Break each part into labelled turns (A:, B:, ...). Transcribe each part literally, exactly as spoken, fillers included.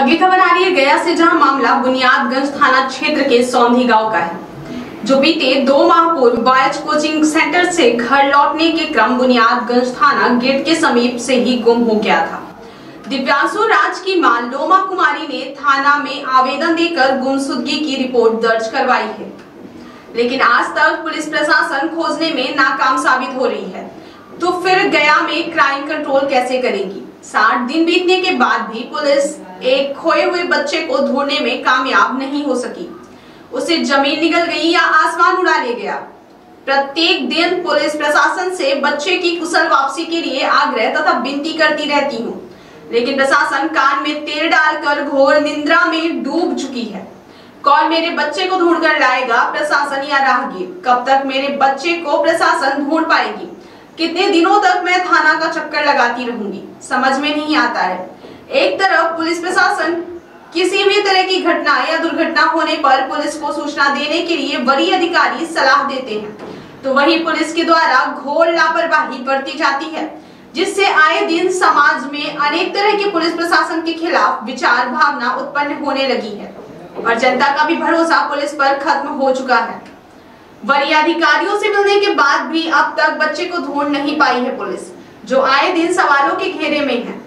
A: अगली खबर आ रही है गया से, जहां मामला बुनियादगंज थाना क्षेत्र के सौंधी गांव का है, जो बीते दो माह पूर्व बॉयज कोचिंग सेंटर से घर लौटने के क्रम बुनियादगंज थाना गेट के समीप से ही गुम हो गया था। दिव्यांशु राज की मां लोमा कुमारी ने थाना में आवेदन देकर गुमशुदगी की रिपोर्ट दर्ज करवाई है, लेकिन आज तक पुलिस प्रशासन खोजने में नाकाम साबित हो रही है। तो फिर गया में क्राइम कंट्रोल कैसे करेगी? साठ दिन बीतने के बाद भी पुलिस एक खोए हुए बच्चे को ढूंढने में कामयाब नहीं हो सकी। उसे जमीन निगल गई या आसमान उड़ा ले गया। प्रत्येक दिन पुलिस प्रशासन से बच्चे की कुशल वापसी के लिए आग्रह तथा विनती करती रहती हूँ, लेकिन प्रशासन कान में तेल डालकर घोर निंद्रा में डूब चुकी है। कौन मेरे बच्चे को ढूंढ कर लाएगा, प्रशासन या राहगीर? कब तक मेरे बच्चे को प्रशासन ढूंढ पाएगी? कितने दिनों तक मैं थाना का चक्कर लगाती रहूंगी? समझ में नहीं आता है। एक तरफ पुलिस प्रशासन किसी भी तरह की घटना या दुर्घटना होने पर पुलिस को सूचना देने के लिए वरीय अधिकारी सलाह देते हैं, तो वहीं पुलिस के द्वारा घोर लापरवाही बरती जाती है, जिससे आए दिन समाज में अनेक तरह के पुलिस प्रशासन के खिलाफ विचार भावना उत्पन्न होने लगी है और जनता का भी भरोसा पुलिस पर खत्म हो चुका है। वरीय अधिकारियों से मिलने के बाद भी अब तक बच्चे को ढूंढ नहीं पाई है पुलिस, जो आए दिन सवालों के घेरे में है।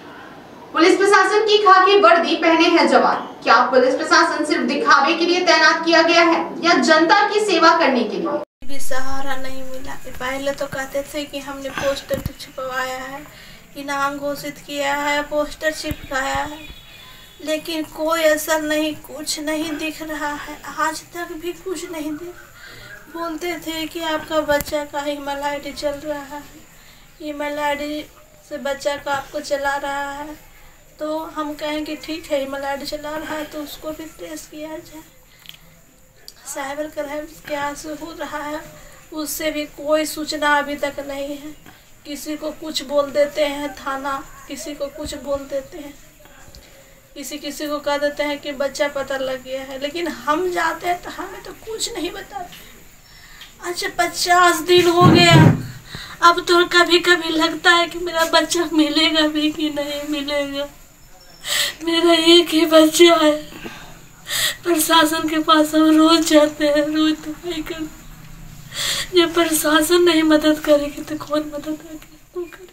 A: पुलिस प्रशासन की खाकी वर्दी पहने हैं जवान। क्या पुलिस प्रशासन सिर्फ दिखावे के लिए तैनात किया गया है या जनता की सेवा करने के लिए?
B: भी सहारा नहीं मिला। पहले तो कहते थे कि हमने पोस्टर छिपवाया है, इनाम घोषित किया है, पोस्टर चिपकाया है, लेकिन कोई असर नहीं, कुछ नहीं दिख रहा है। आज तक भी कुछ नहीं दिख। बोलते थे कि आपका बच्चा का ईमेल आई डी चल रहा है, ईमेल आई डी से बच्चा का आपको चला रहा है, तो हम कहेंगे ठीक है, ईमेल आई डी चला रहा है तो उसको भी ट्रेस किया जाए। साइबर क्राइम क्या से हो रहा है, उससे भी कोई सूचना अभी तक नहीं है। किसी को कुछ बोल देते हैं थाना, किसी को कुछ बोल देते हैं, किसी किसी को कह देते हैं कि बच्चा पता लग गया है, लेकिन हम जाते हैं तो हमें तो कुछ नहीं बताते। अच्छा, पचास दिन हो गया, अब तो कभी कभी लगता है कि मेरा बच्चा मिलेगा भी कि नहीं मिलेगा। मेरा एक ही बच्चा है। प्रशासन के पास हम रोज जाते हैं, रोज दवाई करते। जब प्रशासन नहीं मदद करेगी तो कौन मदद करेगी?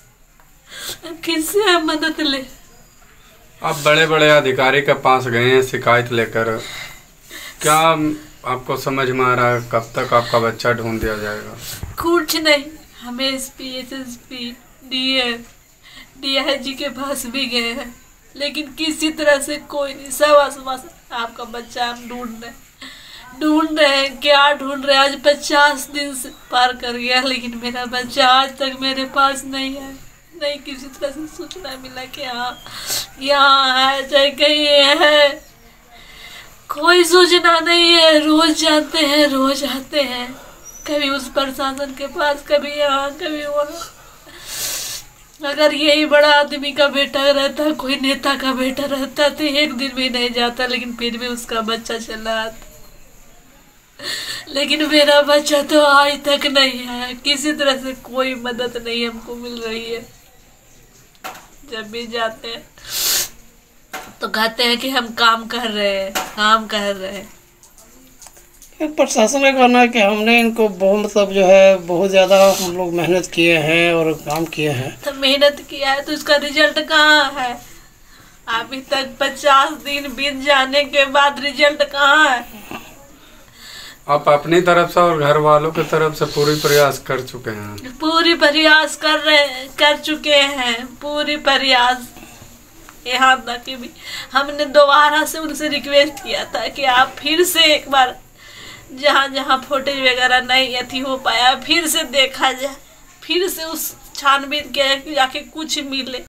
B: अब किससे हम मदद ले?
C: आप बड़े बड़े अधिकारी के पास गए हैं शिकायत लेकर, क्या आपको समझ में आ रहा है कब तक आपका बच्चा ढूंढ दिया जाएगा?
B: कुछ नहीं। हमें S P, S S P, D M, D I G के पास भी गए हैं, लेकिन किसी तरह से कोई नहीं। सब आसपास आपका बच्चा हम ढूंढ रहे ढूंढ रहे हैं क्या ढूंढ रहे हैं। आज पचास दिन से पार कर गया, लेकिन मेरा बच्चा आज तक मेरे पास नहीं है। नहीं किसी तरह से सूचना मिला कि हाँ यहाँ है, चाहे कहीं है, कोई सूचना नहीं है। रोज जाते हैं, रोज आते हैं, कभी उस प्रशासन के पास, कभी यहाँ, कभी वहाँ। अगर यही बड़ा आदमी का बेटा रहता, कोई नेता का बेटा रहता तो एक दिन भी नहीं जाता, लेकिन फिर भी उसका बच्चा चला आता। लेकिन मेरा बच्चा तो आज तक नहीं है। किसी तरह से कोई मदद नहीं हमको मिल रही है। जब भी जाते हैं तो कहते हैं कि हम काम कर रहे हैं, काम कर रहे हैं।
D: प्रशासन का कहना है कि हमने इनको बहुत मतलब जो है बहुत ज़्यादा हम लोग मेहनत किए हैं और काम किए हैं।
B: तो मेहनत किया है तो उसका रिजल्ट कहाँ है? अभी तक पचास दिन बीत जाने के बाद रिजल्ट कहाँ है?
C: आप अपनी तरफ से और घर वालों की तरफ से पूरी प्रयास कर चुके हैं?
B: पूरी प्रयास कर रहे कर चुके हैं, पूरी प्रयास। यहाँ तक कि भी हमने दोबारा से उनसे रिक्वेस्ट किया था कि आप फिर से एक बार जहाँ जहाँ फुटेज वगैरह नहीं अथी हो पाया, फिर से देखा जाए, फिर से उस छानबीन के जाके कुछ मिले।